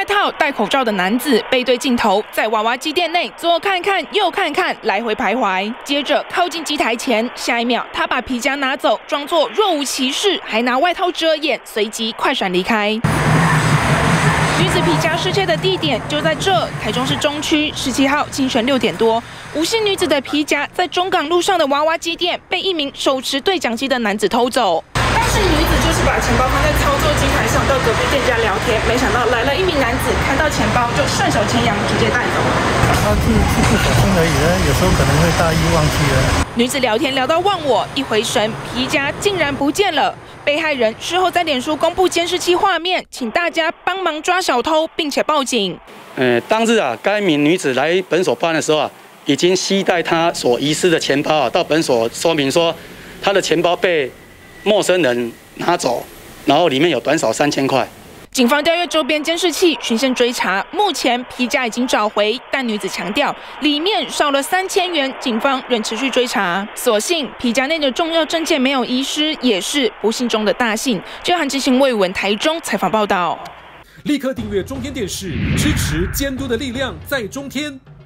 套、戴口罩的男子背对镜头，在娃娃机店内左看看右看看，来回徘徊。接着靠近机台前，下一秒他把皮夹拿走，装作若无其事，还拿外套遮掩，随即快闪离开。女子皮夹失窃的地点就在这，台中市中区17号清晨6点多，吴姓女子的皮夹在中港路上的娃娃机店被一名手持对讲机的男子偷走。当时女子就是把钱包放在操作机台上，到隔壁店家聊天，没想到来了一名男子，看到钱包就顺手牵羊，直接带走了。 他是不小心而已呢，有时候可能会大意忘记了。 女子聊天聊到忘我，一回神，皮夹竟然不见了。被害人事后在脸书公布监视器画面，请大家帮忙抓小偷，并且报警。 当日该名女子来本所报案的时候已经携带她所遗失的钱包到本所说明说，她的钱包被陌生人拿走，然后里面有短少3000块。 警方调阅周边监视器，循线追查，目前皮夹已经找回，但女子强调里面少了3000元，警方仍持续追查。所幸皮夹内的重要证件没有遗失，也是不幸中的大幸。就韩志兴、魏文台中采访报道。 立刻订阅中天电视，支持监督的力量在中天。